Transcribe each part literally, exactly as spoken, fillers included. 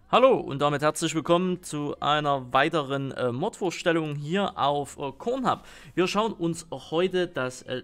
Hallo und damit herzlich willkommen zu einer weiteren äh, Mod-Vorstellung hier auf äh, Kornhub. Wir schauen uns heute das äh,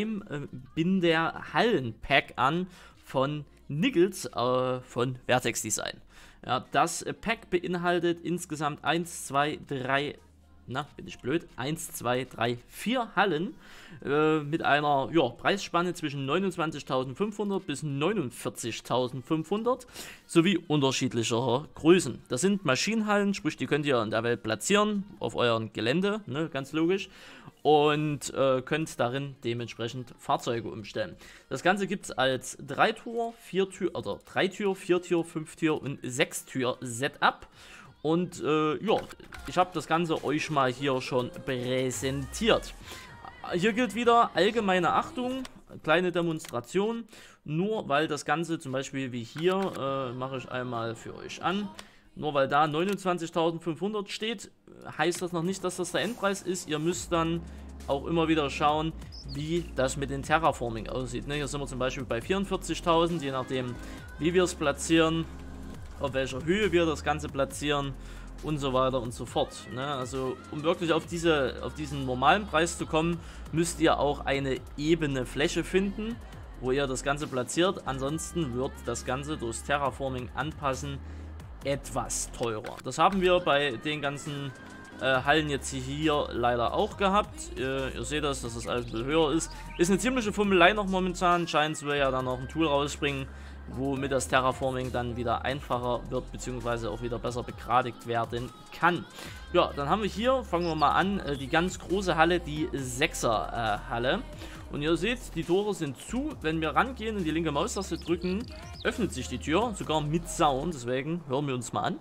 Leim-Binder-Hallen-Pack an von Niggles äh, von Vertex Design. Ja, das äh, Pack beinhaltet insgesamt eins, zwei, drei, na, bin ich blöd, eins, zwei, drei, vier Hallen äh, mit einer ja, Preisspanne zwischen neunundzwanzigtausendfünfhundert bis neunundvierzigtausendfünfhundert sowie unterschiedlicher Größen. Das sind Maschinenhallen, sprich die könnt ihr in der Welt platzieren, auf euren Gelände, ne, ganz logisch, und äh, könnt darin dementsprechend Fahrzeuge umstellen. Das Ganze gibt es als drei Tür, vier Tür, oder drei Tür, vier Tür, fünf Tür und sechs Tür Setup. Und äh, ja, ich habe das Ganze euch mal hier schon präsentiert. Hier gilt wieder allgemeine Achtung, kleine Demonstration. Nur weil das Ganze zum Beispiel wie hier, äh, mache ich einmal für euch an. Nur weil da neunundzwanzigtausendfünfhundert steht, heißt das noch nicht, dass das der Endpreis ist. Ihr müsst dann auch immer wieder schauen, wie das mit dem Terraforming aussieht. Ne, hier sind wir zum Beispiel bei vierundvierzigtausend, je nachdem wie wir es platzieren, auf welcher Höhe wir das Ganze platzieren und so weiter und so fort. Ne? Also um wirklich auf, diese, auf diesen normalen Preis zu kommen, müsst ihr auch eine ebene Fläche finden, wo ihr das Ganze platziert. Ansonsten wird das Ganze durchs Terraforming anpassen etwas teurer. Das haben wir bei den ganzen äh, Hallen jetzt hier leider auch gehabt. Äh, ihr seht das, dass das alles ein bisschen höher ist. Ist eine ziemliche Fummelei noch momentan. Scheint wir ja dann noch ein Tool rausspringen, womit das Terraforming dann wieder einfacher wird, beziehungsweise auch wieder besser begradigt werden kann. Ja, dann haben wir hier, fangen wir mal an, die ganz große Halle, die sechser Halle. Und ihr seht, die Tore sind zu. Wenn wir rangehen und die linke Maustaste drücken, öffnet sich die Tür, sogar mit Sound. Deswegen hören wir uns mal an.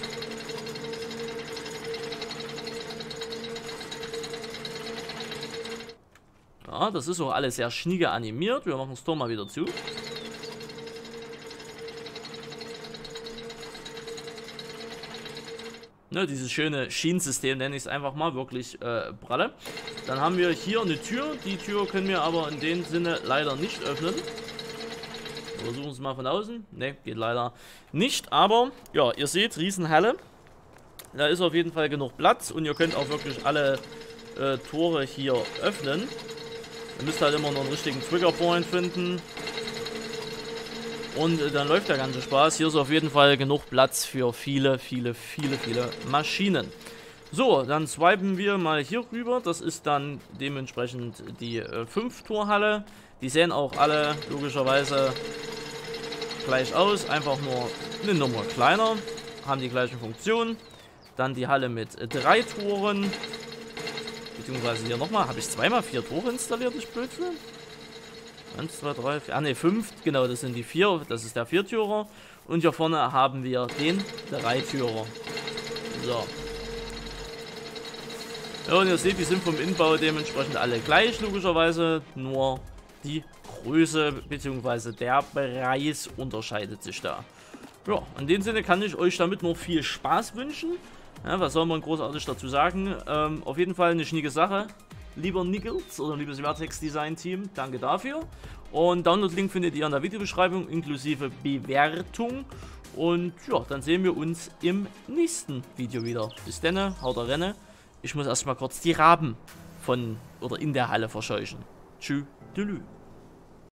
Ja, das ist auch alles sehr schnieke animiert. Wir machen das Tor mal wieder zu. Ne, dieses schöne Schienensystem nenne ich es einfach mal, wirklich äh, pralle. Dann haben wir hier eine Tür. Die Tür können wir aber in dem Sinne leider nicht öffnen. Wir versuchen es mal von außen. Ne, geht leider nicht. Aber, ja, ihr seht, Riesenhalle. Da ist auf jeden Fall genug Platz und ihr könnt auch wirklich alle äh, Tore hier öffnen. Ihr müsst halt immer noch einen richtigen Triggerpoint finden. Und äh, dann läuft der ganze Spaß. Hier ist auf jeden Fall genug Platz für viele, viele, viele, viele Maschinen. So, dann swipen wir mal hier rüber. Das ist dann dementsprechend die äh, fünf Tor Halle. Die sehen auch alle logischerweise gleich aus. Einfach nur eine Nummer kleiner. Haben die gleichen Funktionen. Dann die Halle mit äh, drei Toren. Beziehungsweise hier nochmal. Habe ich zweimal vier Tore installiert, ich blöd für? eins, zwei, drei, vier. Ah ne, fünf. Genau, das sind die vier. Das ist der Viertürer. Und hier vorne haben wir den Dreitürer. So. Ja, und ihr seht, die sind vom Innenbau dementsprechend alle gleich, logischerweise. Nur die Größe bzw. der Preis unterscheidet sich da. Ja, in dem Sinne kann ich euch damit nur viel Spaß wünschen. Ja, was soll man großartig dazu sagen? Ähm, auf jeden Fall eine schnieke Sache. Lieber Niggles oder liebes Vertex Design Team, danke dafür. Und Download-Link findet ihr in der Videobeschreibung inklusive Bewertung. Und ja, dann sehen wir uns im nächsten Video wieder. Bis dann, haut rein. Ich muss erstmal kurz die Raben von oder in der Halle verscheuchen. Tschüss.